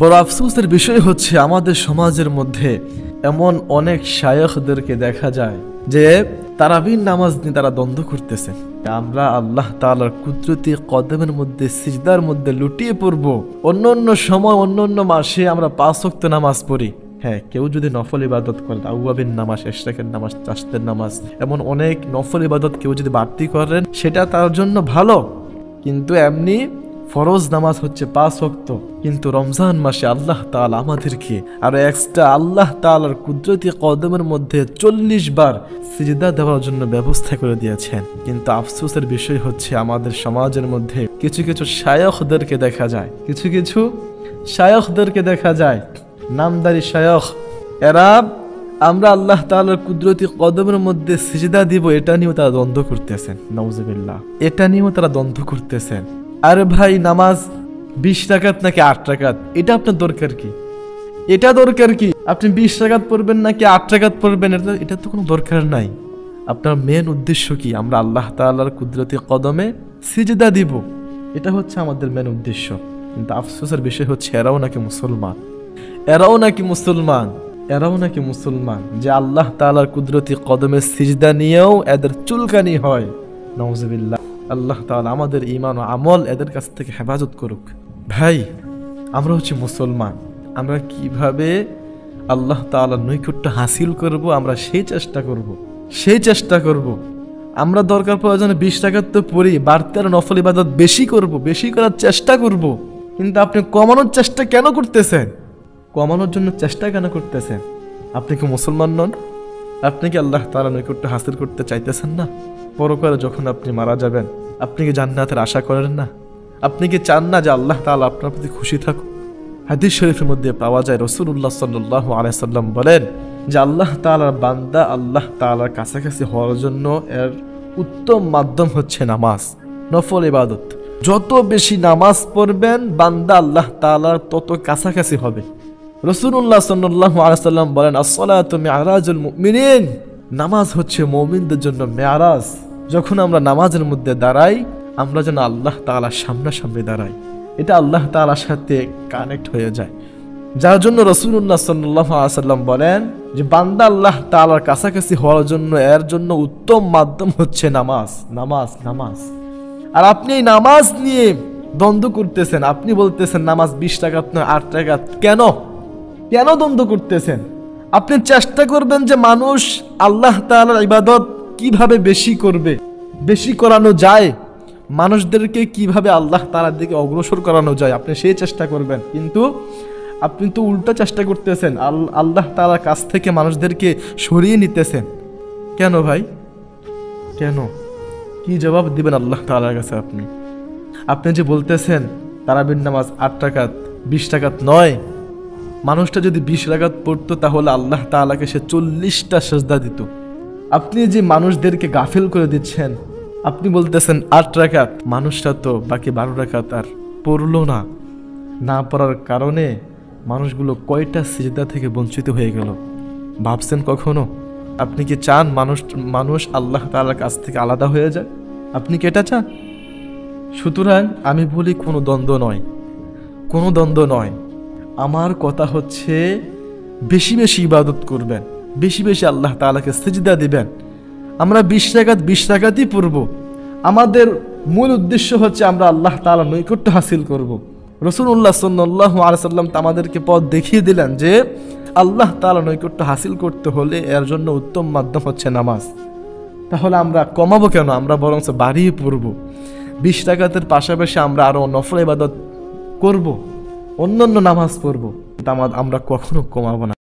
বড় আফসোসের বিষয় হচ্ছে আমাদের সমাজের মধ্যে এমন অনেক শায়খদেরকে দেখা যায় যে তারাবির নামাজ নিয়ে তারা দ্বন্দ্ব করতেছে। আমরা আল্লাহ তাআলার কুদরতি কদমের মধ্যে সিজদার মধ্যে লুটিয়ে পড়ব। অন্য সময় অন্য মাসে আমরা 5 ওয়াক্ত নামাজ পড়ি। হ্যাঁ, কেউ যদি নফল ইবাদত করে, আউয়াবিন নামাজ, ইশরাকের নামাজ, চাশতের নামাজ, এমন অনেক নফল ইবাদত কেউ যদি বাড়তি করেন সেটা তার জন্য ভালো। কিন্তু এমনি ফরজ নামাজ হচ্ছে 5 ওয়াক্ত। কিন্তু রমজান মাসে আল্লাহ তাআলা আমাদেরকে আর এক্সট্রা আল্লাহ তাআলার কুদরতি কদমের মধ্যে 40 বার সিজদা দেওয়ার জন্য ব্যবস্থা করে দিয়েছেন। কিন্তু আফসোসের বিষয় হচ্ছে আমাদের সমাজের মধ্যে কিছু শায়খদেরকে দেখা যায়, কিছু শায়খদেরকে দেখা যায়, নামদারি শায়খ, এরা আমরা আল্লাহ তাআলার কুদরতি কদমের মধ্যে সিজদা দিব এটা নিয়েও তারা দ্বন্দ্ব করতেছেন। নাউজুবিল্লাহ, এটা নিয়েও তারা দ্বন্দ্ব করতেছেন। আরে ভাই, নামাজ 20 রাকাত নাকি 8 রাকাত, এটা আপনার দরকার কি? এটা দরকার কি আপনি 20 রাকাত পড়বেন নাকি 8 রাকাত পড়বেন? এটা তো কোনো দরকার নাই। আপনার মেন উদ্দেশ্য কি? আমরা আল্লাহ তাআলার কুদরতি কদমে সিজদা দিব, এটা হচ্ছে আমাদের মেন উদ্দেশ্য। কিন্তু আফসোসের বিষয় হচ্ছে এরাও নাকি মুসলমান যে আল্লাহ তাআলার কুদরতি কদমে সিজদা নিয়েও এদের চুলকানি হয়। নাউজুবিল্লাহ, আল্লাহ তাআলা আমাদের ঈমান ও আমল এদের কাছ থেকে হেফাজত করুক। ভাই, আমরা হচ্ছে মুসলমান, আমরা কিভাবে আল্লাহ তাআলার নৈকট্য হাসিল করব আমরা সেই চেষ্টা করব। আমরা দরকার প্রয়োজনে 20 রাকাত তো পড়ি, বাড়তি আর নফল ইবাদত বেশি করার চেষ্টা করব। কিন্তু আপনি কমানোর চেষ্টা কেন করতেছেন? কমানোর জন্য চেষ্টা কেন করতেছেন? আপনি কি মুসলমান নন? আপনি কি আল্লাহ তাআলার নৈকট্য হাসিল করতে চাইতেছেন না? পরকালে যখন আপনি মারা যাবেন, আপনি কি জান্নাতের আশা করেন না? আপনি কি চান না যে আল্লাহ তাআলা আপনার প্রতি খুশি থাকুক? হাদিস শরীফের মধ্যে পাওয়া যায়, রাসূলুল্লাহ সাল্লাল্লাহু আলাইহি সাল্লাম বলেন যে আল্লাহ তাআলার বান্দা আল্লাহ তাআলার কাছাকাছি হওয়ার জন্য এর উত্তম মাধ্যম হচ্ছে নামাজ, নফল ইবাদত। যত বেশি নামাজ পড়বেন বান্দা আল্লাহ তাআলার তত কাছাকাছি হবে। রাসূলুল্লাহ সাল্লাল্লাহু আলাইহি সাল্লাম বলেন, আস-সালাতু মি'রাজুল মুমিনিন, নামাজ হচ্ছে মুমিনদের জন্য মেরাজ। যখন আমরা নামাজের মধ্যে দাঁড়াই, আমরা যেন আল্লাহ তাআলার সামনাসামনি দাঁড়াই, এটা আল্লাহ তাআলার সাথে কানেক্ট হয়ে যায়। যার জন্য রাসূলুল্লাহ সাল্লাল্লাহু আলাইহি সাল্লাম বলেন যে বান্দা আল্লাহ তাআলার কাছাকাছি হওয়ার জন্য এর জন্য উত্তম মাধ্যম হচ্ছে নামাজ। আর আপনি এই নামাজ নিয়ে দ্বন্দ্ব করতেছেন। আপনি বলতেছেন নামাজ 20 রাকাত নয় 8 রাকাত। কেন দ্বন্দ্ব করতেছেন? আপনি চেষ্টা করবেন যে মানুষ আল্লাহ তাআলার ইবাদত কিভাবে বেশি করানো যায়, মানুষদেরকে কিভাবে আল্লাহ তাআলার দিকে অগ্রসর করানো যায়, আপনি সেই চেষ্টা করবেন। কিন্তু আপনি তো উল্টা চেষ্টা করতেছেন, আল্লাহ তাআলার কাছ থেকে মানুষদেরকে সরিয়ে নিতেছেন। কেন ভাই, কেন? কি জবাব দিবেন আল্লাহ তাআলার কাছে? আপনি যে বলতেছেন তারাবির নামাজ 8 রাকাত 20 রাকাত নয়, মানুষটা যদি 20 রাকাত পড়তো তাহলে আল্লাহ তাআলাকে সে 40টা সিজদা দিত। আপনি যে মানুষদেরকে গাফিল করে দিচ্ছেন, আপনি বলতেছেন 8 রাকাত, মানুষটা তো বাকি 12 রাকাত আর পড়লো না পড়ার কারণে মানুষগুলো কয়টা সিজদা থেকে বঞ্চিত হয়ে গেল। ভাবছেন কখনো? আপনি কি চান মানুষ আল্লাহ তাআলার কাছ থেকে আলাদা হয়ে যায়? আপনি কি এটা চান? সুতরাং আমি বলি কোনো দ্বন্দ্ব নয়। আমার কথা হচ্ছে বেশি ইবাদত করবেন, বেশি আল্লাহ তাআলাকে সিজদা দিবেন। আমরা 20 রাকাতই পড়ব। আমাদের মূল উদ্দেশ্য হচ্ছে আমরা আল্লাহ তাআলার নৈকট্য হাসিল করব। রাসূলুল্লাহ সাল্লাল্লাহু আলাইহি সাল্লাম আমাদেরকে পথ দেখিয়ে দিলেন যে আল্লাহ তাআলার নৈকট্য হাসিল করতে হলে এর জন্য উত্তম মাধ্যম হচ্ছে নামাজ। তাহলে আমরা কমাবো কেন? আমরা বরং বাড়িয়ে পড়ব। 20 রাকাতের পাশাপাশি আমরা আরো নফল ইবাদত করব, অন্যান্য নামাজ পড়ব। আমরা কখনো কমাবো না।